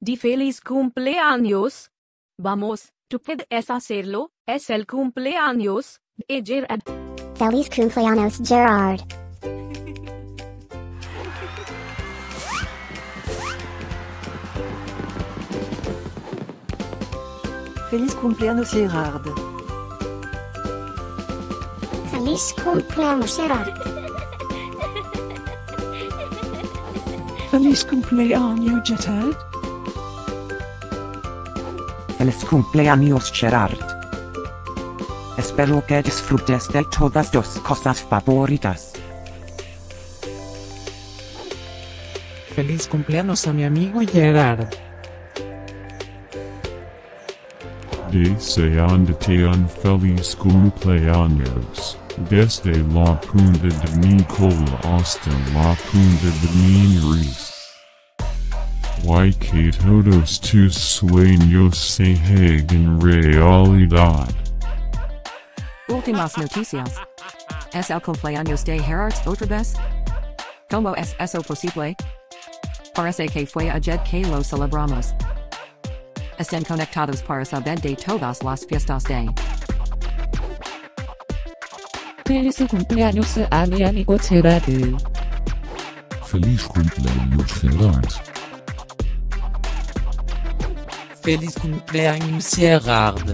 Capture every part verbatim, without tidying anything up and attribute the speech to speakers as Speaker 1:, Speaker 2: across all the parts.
Speaker 1: di feliz cumpleaños. Vamos, tú puedes hacerlo, es el cumpleaños de Gerard.
Speaker 2: Feliz cumpleaños, Gerard.
Speaker 3: Feliz cumpleaños, Gerard.
Speaker 2: Feliz cumpleaños, Gerard.
Speaker 3: Feliz cumpleaños, Gerard.
Speaker 4: Feliz cumpleaños, Gerard. Espero que disfrutes de todas tus cosas favoritas.
Speaker 5: Feliz cumpleaños a mi amigo Gerard.
Speaker 6: Deseándote un feliz cumpleaños, desde la punta de mi cola hasta la punta de mi nariz. Y que todos tus sueños se hagan realidad.
Speaker 7: Últimas noticias. ¿Es el cumpleaños de Gerard otra vez? ¿Cómo es eso posible? Parece que fue ayer que lo celebramos. Estén conectados para saber de todas las fiestas de.
Speaker 5: Feliz cumpleaños a mi amigo Gerard.
Speaker 6: Feliz cumpleaños, Gerard.
Speaker 5: Feliz cumpleaños, Gerard.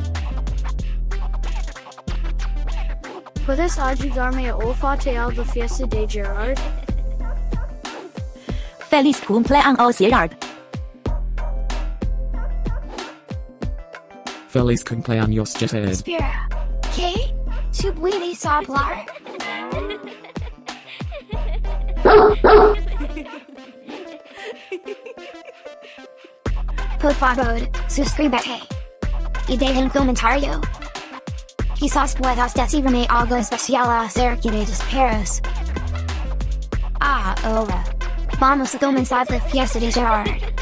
Speaker 8: ¿Puedes ayudarme a olfatear la fiesta de Gerard?
Speaker 1: Feliz cumpleaños, Gerard.
Speaker 5: Feliz cumpleaños, Gerard.
Speaker 2: Espera, ¿qué? ¿Tú puedes hablar? Por favor, suscríbete. Y deja un comentario. Quizás puedas decirme algo especial acerca de los perros. Ah, ahora. Vamos a comenzar la fiesta de Gerard.